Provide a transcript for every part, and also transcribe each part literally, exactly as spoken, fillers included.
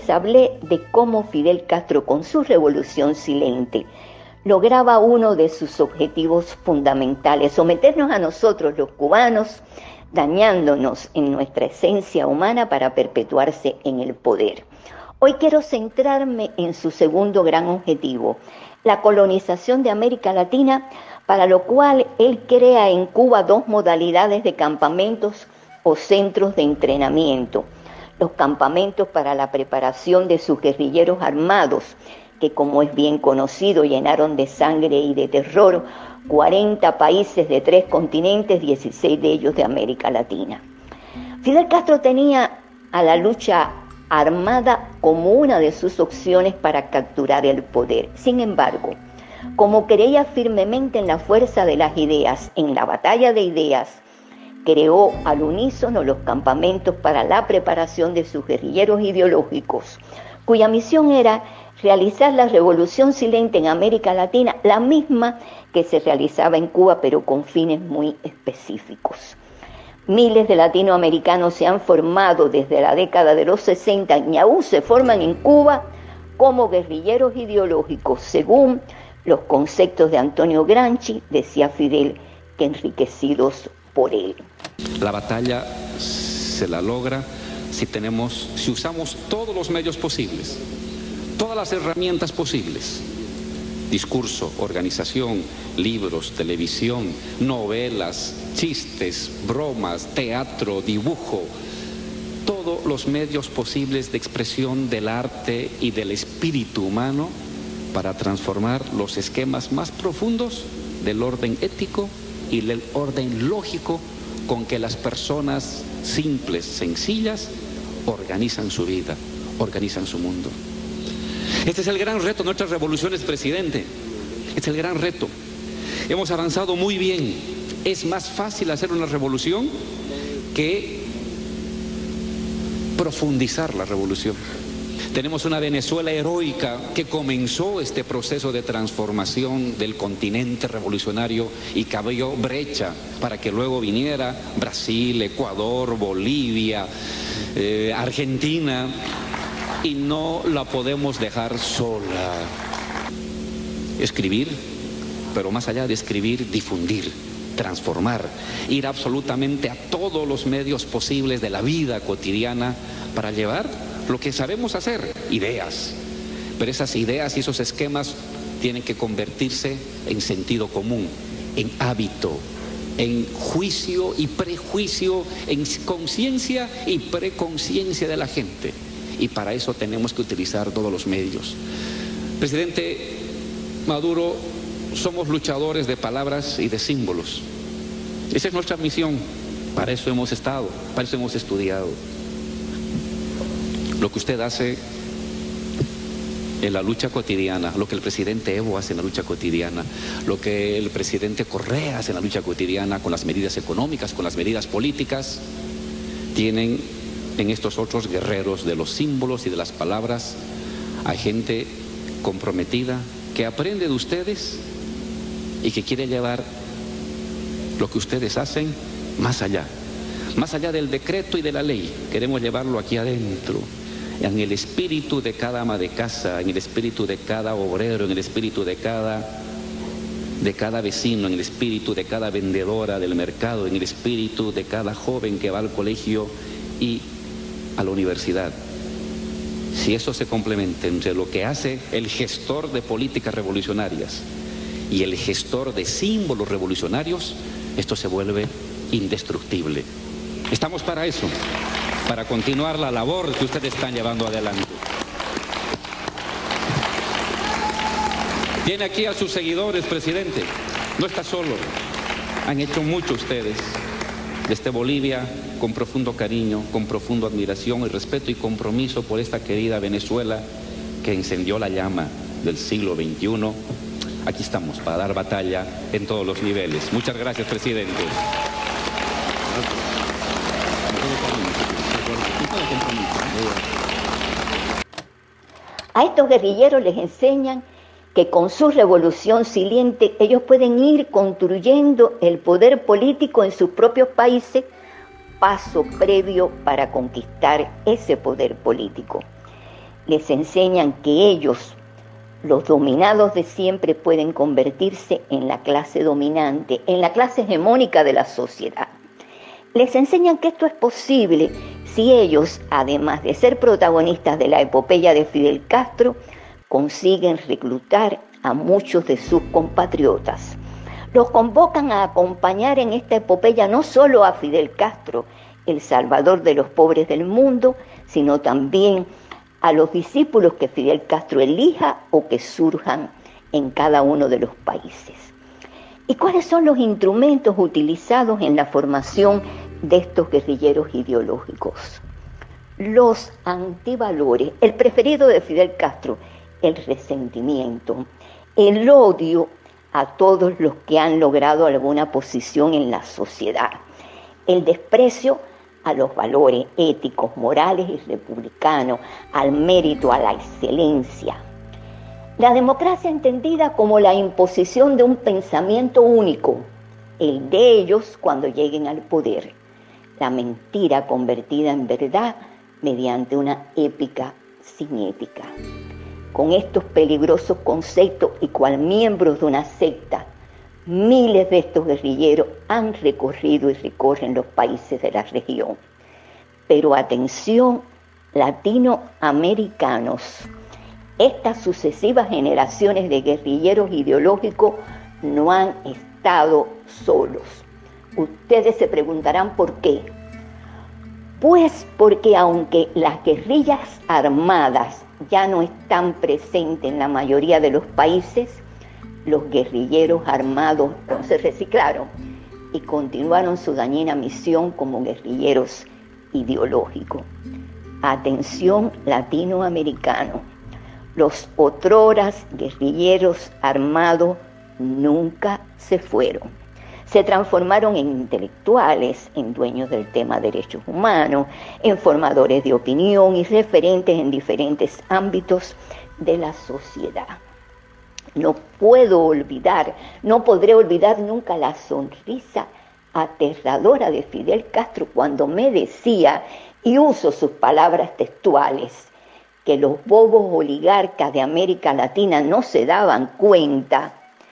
les hablé de cómo Fidel Castro, con su revolución silente, lograba uno de sus objetivos fundamentales: someternos a nosotros, los cubanos, dañándonos en nuestra esencia humana para perpetuarse en el poder. Hoy quiero centrarme en su segundo gran objetivo, la colonización de América Latina, para lo cual él crea en Cuba dos modalidades de campamentos o centros de entrenamiento. Los campamentos para la preparación de sus guerrilleros armados, que como es bien conocido, llenaron de sangre y de terror cuarenta países de tres continentes, dieciséis de ellos de América Latina. Fidel Castro tenía a la lucha armada como una de sus opciones para capturar el poder. Sin embargo, como creía firmemente en la fuerza de las ideas, en la batalla de ideas, creó al unísono los campamentos para la preparación de sus guerrilleros ideológicos, cuya misión era realizar la revolución silente en América Latina, la misma que se realizaba en Cuba, pero con fines muy específicos. Miles de latinoamericanos se han formado desde la década de los sesenta y aún se forman en Cuba como guerrilleros ideológicos, según los conceptos de Antonio Gramsci, decía Fidel, que enriquecidos por él. La batalla se la logra si tenemos, si usamos todos los medios posibles, todas las herramientas posibles: discurso, organización, libros, televisión, novelas, chistes, bromas, teatro, dibujo, todos los medios posibles de expresión del arte y del espíritu humano para transformar los esquemas más profundos del orden ético y del orden lógico con que las personas simples, sencillas, organizan su vida, organizan su mundo. Este es el gran reto de nuestras revoluciones, presidente. Este es el gran reto. Hemos avanzado muy bien. Es más fácil hacer una revolución que profundizar la revolución. Tenemos una Venezuela heroica que comenzó este proceso de transformación del continente revolucionario y que abrió brecha para que luego viniera Brasil, Ecuador, Bolivia, eh, Argentina, y no la podemos dejar sola. Escribir, pero más allá de escribir, difundir, transformar, ir absolutamente a todos los medios posibles de la vida cotidiana para llevar lo que sabemos hacer, ideas. Pero esas ideas y esos esquemas tienen que convertirse en sentido común, en hábito, en juicio y prejuicio, en conciencia y preconciencia de la gente. Y para eso tenemos que utilizar todos los medios. Presidente Maduro, somos luchadores de palabras y de símbolos. Esa es nuestra misión. Para eso hemos estado, para eso hemos estudiado. Lo que usted hace en la lucha cotidiana, lo que el presidente Evo hace en la lucha cotidiana, lo que el presidente Correa hace en la lucha cotidiana, con las medidas económicas, con las medidas políticas, tienen en estos otros guerreros de los símbolos y de las palabras a gente comprometida que aprende de ustedes y que quiere llevar lo que ustedes hacen más allá, más allá del decreto y de la ley. Queremos llevarlo aquí adentro, en el espíritu de cada ama de casa, en el espíritu de cada obrero, en el espíritu de cada, de cada vecino, en el espíritu de cada vendedora del mercado, en el espíritu de cada joven que va al colegio y a la universidad. Si eso se complementa entre lo que hace el gestor de políticas revolucionarias y el gestor de símbolos revolucionarios, esto se vuelve indestructible. Estamos para eso, para continuar la labor que ustedes están llevando adelante. Tiene aquí a sus seguidores, presidente. No está solo. Han hecho mucho ustedes. Desde Bolivia, con profundo cariño, con profundo admiración y respeto y compromiso por esta querida Venezuela que encendió la llama del siglo veintiuno. Aquí estamos para dar batalla en todos los niveles. Muchas gracias, presidente. A estos guerrilleros les enseñan que con su revolución silente ellos pueden ir construyendo el poder político en sus propios países, paso previo para conquistar ese poder político. Les enseñan que ellos, los dominados de siempre, pueden convertirse en la clase dominante, en la clase hegemónica de la sociedad. Les enseñan que esto es posible si ellos, además de ser protagonistas de la epopeya de Fidel Castro, consiguen reclutar a muchos de sus compatriotas. Los convocan a acompañar en esta epopeya no solo a Fidel Castro, el salvador de los pobres del mundo, sino también a los discípulos que Fidel Castro elija o que surjan en cada uno de los países. ¿Y cuáles son los instrumentos utilizados en la formación de estos guerrilleros ideológicos? Los antivalores, el preferido de Fidel Castro, el resentimiento, el odio a todos los que han logrado alguna posición en la sociedad, el desprecio a los valores éticos, morales y republicanos, al mérito, a la excelencia. La democracia entendida como la imposición de un pensamiento único, el de ellos cuando lleguen al poder. La mentira convertida en verdad mediante una épica sin ética. Con estos peligrosos conceptos y cual miembros de una secta, miles de estos guerrilleros han recorrido y recorren los países de la región. Pero atención, latinoamericanos, estas sucesivas generaciones de guerrilleros ideológicos no han estado solos. Ustedes se preguntarán por qué. Pues porque aunque las guerrillas armadas ya no están presentes en la mayoría de los países, los guerrilleros armados no se reciclaron y continuaron su dañina misión como guerrilleros ideológicos. Atención, latinoamericano, los otroras guerrilleros armados nunca se fueron. Se transformaron en intelectuales, en dueños del tema derechos humanos, en formadores de opinión y referentes en diferentes ámbitos de la sociedad. No puedo olvidar, no podré olvidar nunca la sonrisa aterradora de Fidel Castro cuando me decía, y uso sus palabras textuales, que los bobos oligarcas de América Latina no se daban cuenta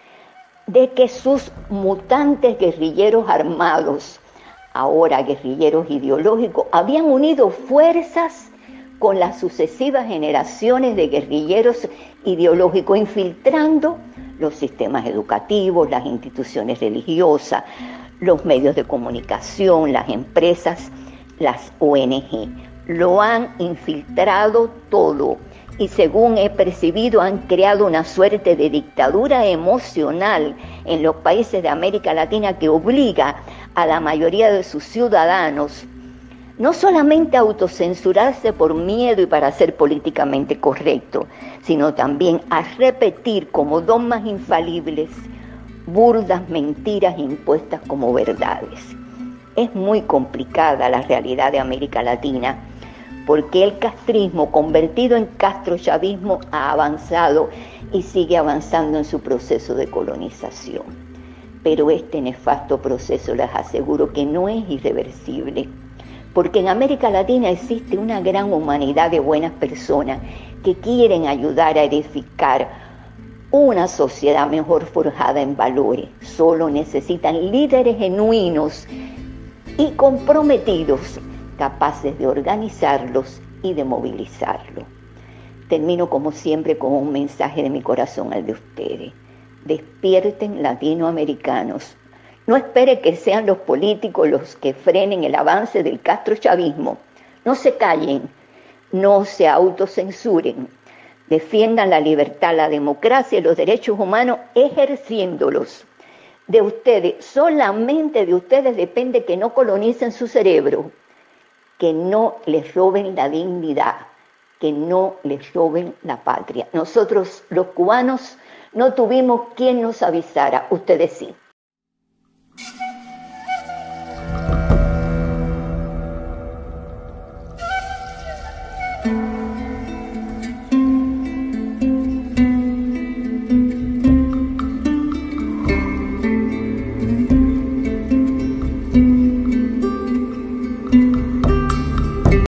de que sus mutantes guerrilleros armados, ahora guerrilleros ideológicos, habían unido fuerzas con las sucesivas generaciones de guerrilleros ideológicos, infiltrando los sistemas educativos, las instituciones religiosas, los medios de comunicación, las empresas, las O N G. Lo han infiltrado todo y, según he percibido, han creado una suerte de dictadura emocional en los países de América Latina que obliga a la mayoría de sus ciudadanos no solamente a autocensurarse por miedo y para ser políticamente correcto, sino también a repetir como dogmas infalibles burdas mentiras impuestas como verdades. Es muy complicada la realidad de América Latina, porque el castrismo, convertido en castrochavismo, ha avanzado y sigue avanzando en su proceso de colonización. Pero este nefasto proceso, les aseguro que no es irreversible, porque en América Latina existe una gran humanidad de buenas personas que quieren ayudar a edificar una sociedad mejor forjada en valores. Solo necesitan líderes genuinos y comprometidos, capaces de organizarlos y de movilizarlos. Termino como siempre con un mensaje de mi corazón al de ustedes. Despierten, latinoamericanos. No espere que sean los políticos los que frenen el avance del castrochavismo. No se callen, no se autocensuren. Defiendan la libertad, la democracia y los derechos humanos ejerciéndolos. De ustedes, solamente de ustedes depende que no colonicen su cerebro, que no les roben la dignidad, que no les roben la patria. Nosotros, los cubanos, no tuvimos quien nos avisara, ustedes sí.